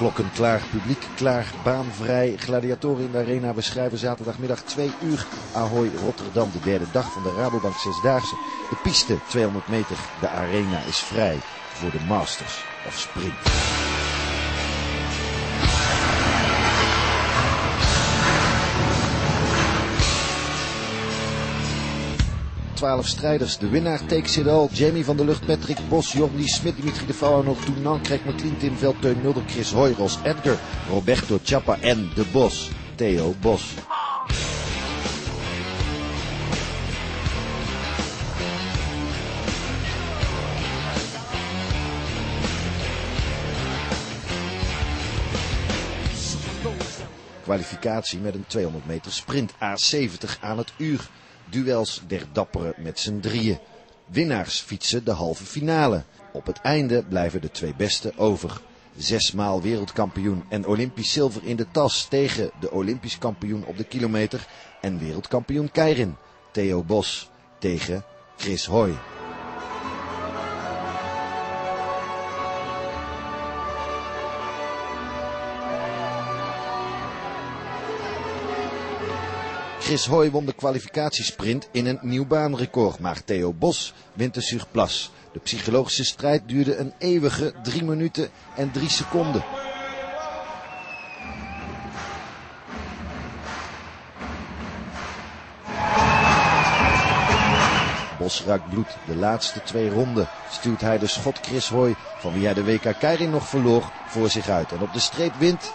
Klokken klaar, publiek klaar, baan vrij. Gladiatoren in de arena beschrijven zaterdagmiddag 2 uur. Ahoy Rotterdam, de derde dag van de Rabobank Zesdaagse. De piste 200 meter, de arena is vrij voor de Masters of Sprint. 12 strijders. De winnaar takes it all. Jamie van der Lucht, Patrick Bos, Jordi Smit, Dimitri de Vrouwenhoog, Toenan, Craig McLean, Tim Veld, Teun Mulder, Chris Hoy, Ross Edgar, Roberto Chapa en De Bos, Theo Bos. Kwalificatie met een 200 meter sprint A70 aan het uur. Duels der dapperen met z'n drieën. Winnaars fietsen de halve finale. Op het einde blijven de 2 beste over. 6 maal wereldkampioen en Olympisch zilver in de tas tegen de Olympisch kampioen op de kilometer en wereldkampioen keirin. Theo Bos tegen Chris Hoy. Chris Hoy won de kwalificatiesprint in een nieuw baanrecord, maar Theo Bos wint de surplace. De psychologische strijd duurde een eeuwige 3 minuten en 3 seconden. Bos ruikt bloed. De laatste 2 ronden stuurt hij de schot Chris Hoy, van wie hij de WK keirin nog verloor, voor zich uit. En op de streep wint.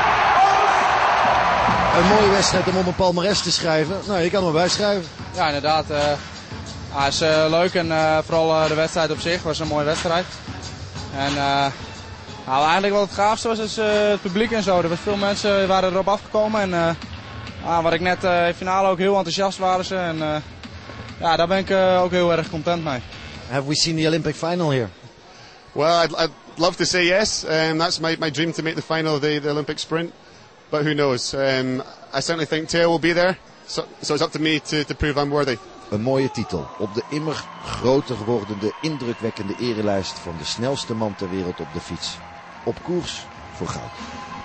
Een mooie wedstrijd om op een palmares te schrijven. Nou, je kan er maar bij schrijven. Ja, inderdaad. Het is leuk en vooral de wedstrijd op zich was een mooie wedstrijd. En eigenlijk wat het gaafste was, is het publiek en zo. Er was veel mensen waren erop afgekomen. En wat ik net in de finale ook heel enthousiast waren ze. En daar ben ik ook heel erg content mee. Have we seen the Olympic final here? Well, I'd love to say yes. That's my dream to make the final of the Olympic sprint. But who knows? I certainly think Theo will be there. So it's up to me to prove I'm worthy. Een mooie titel. Op de immer groter wordende, indrukwekkende erelijst van de snelste man ter wereld op de fiets. Op koers voor goud.